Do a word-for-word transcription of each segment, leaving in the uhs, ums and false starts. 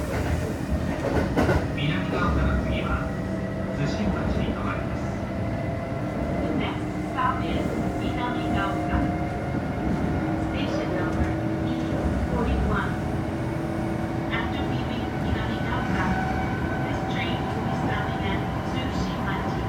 南が丘の次は津新町に停まります。 The next stop is Minamigaoka. Station number E forty-one. After leaving Minamigaoka, this train will be stopping at Tsushimachi.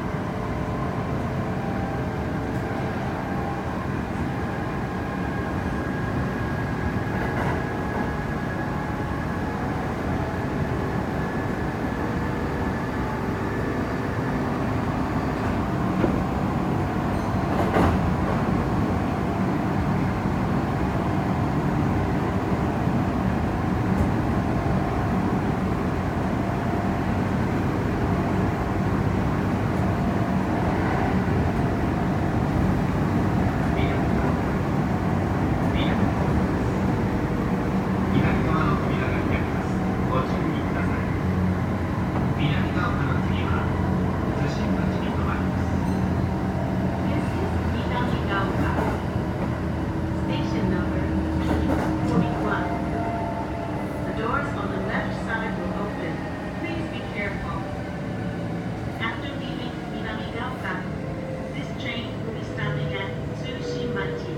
南側の扉が開きます。ご注意ください。南が丘の次は津新町に停まります。 This is Minamigaoka. Station number E forty-one. The doors on the left side will open. Please be careful. After leaving Minamigaoka, this train will be stopping at Tsushimachi.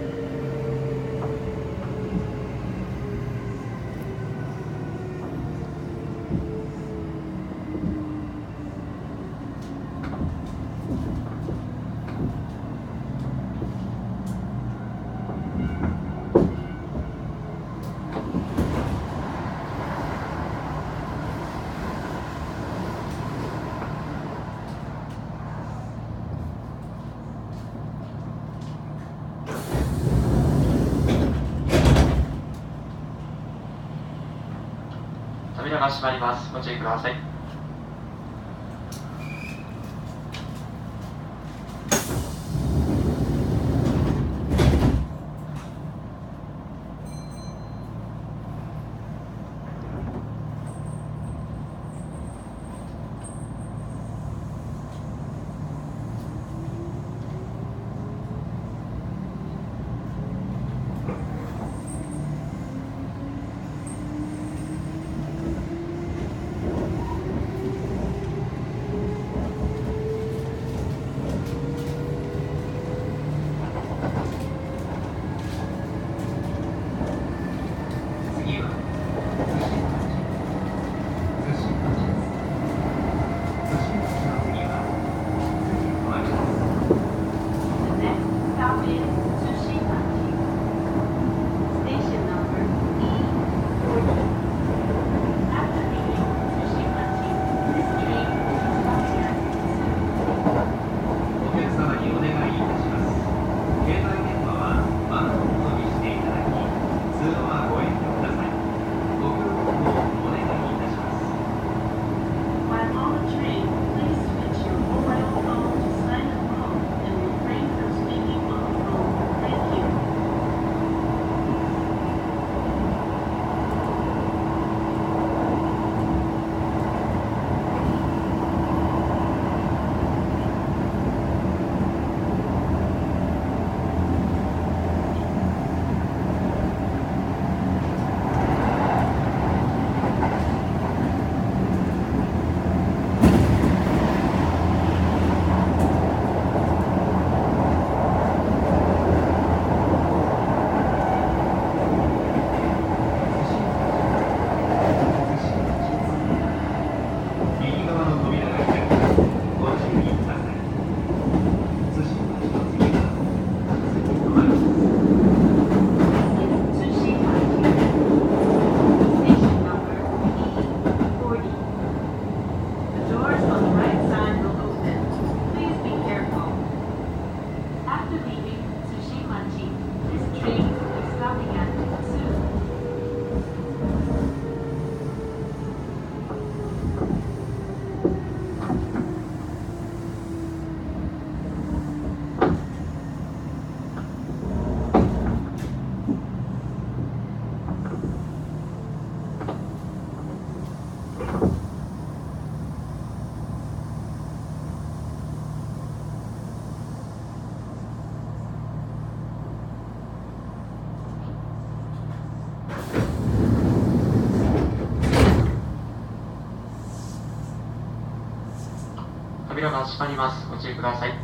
扉が閉まります。ご注意ください。 が閉まります。ご注意ください。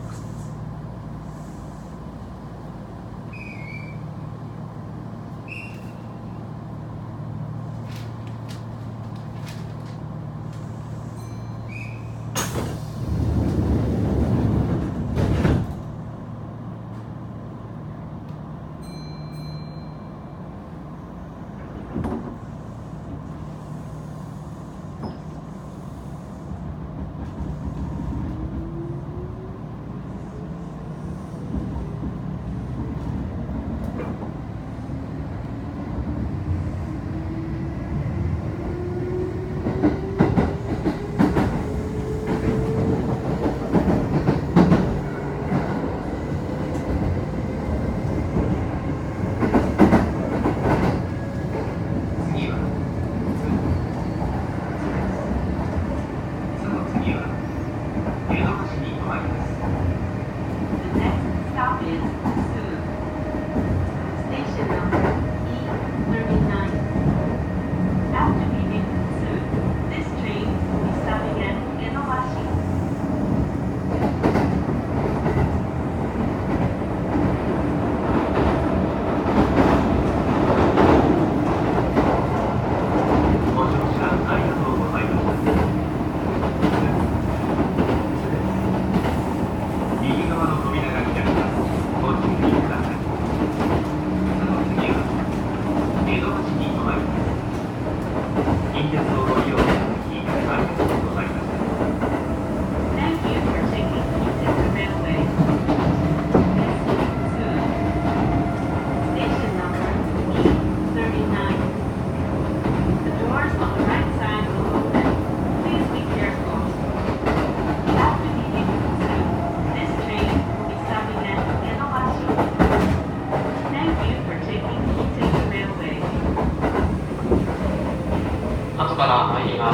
次はその次は江戸橋に止まります。 The next stop is Tsu. Station number E thirty-nine. After leaving Tsu, this train will be stopping at Edobashi. ご乗車ありがとうございました。右側の扉が開きます。ご注意ください。その次は江戸橋に止まります。近鉄をご利用いただきありがとうございました。 Thank you for taking Kintetsu Railway. This is Tsu. Station number E thirty-nine. The doors on the right side will open. Please be careful. After leaving Tsu, this train will be stopping at Edobashi. Thank you for taking Kintetsu Railway. 後から参ります。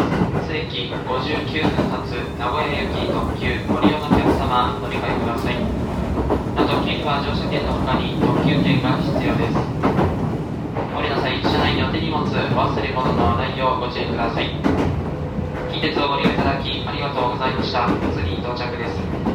正規ごじゅうきゅうふん発名古屋行き特急ご利用のお客様、乗り換えください。な特急には乗車券の他に特急券が必要です。降りの際、車内にお手荷物、忘れ物のないようご注意ください。近鉄をご利用いただきありがとうございました。次到着です。